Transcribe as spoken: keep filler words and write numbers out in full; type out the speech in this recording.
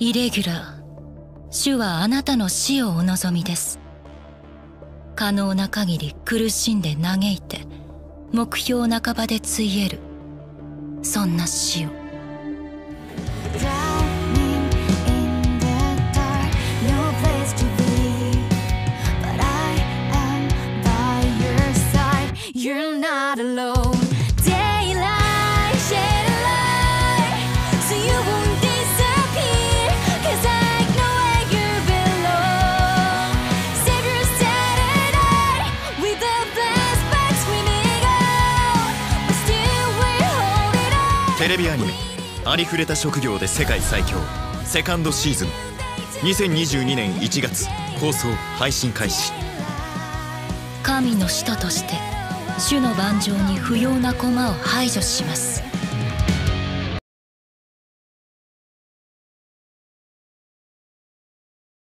イレギュラー、主はあなたの死をお望みです。可能な限り苦しんで嘆いて目標半ばでついえる、そんな死を。 You're not alone. Daylight, shed a light, so you won't disappear. 'Cause I know where you belong. Save your Saturday with the flashback screaming out, but still we're holding on. テレビアニメ「ありふれた職業で世界最強」セカンドシーズンにせんにじゅうにねんいちがつ放送配信開始。 神の使徒として主の盤上に不要な駒を排除します。